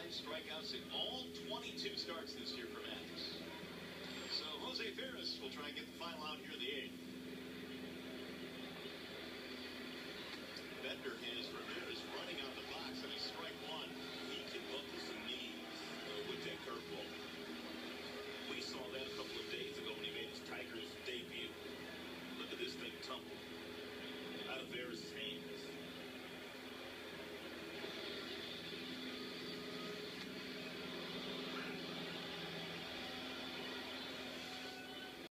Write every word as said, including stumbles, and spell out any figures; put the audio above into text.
five strikeouts in all twenty-two starts this year for Mathis. So Jose Veras will try and get the final out here in the eighth. Bender has Ramirez running out the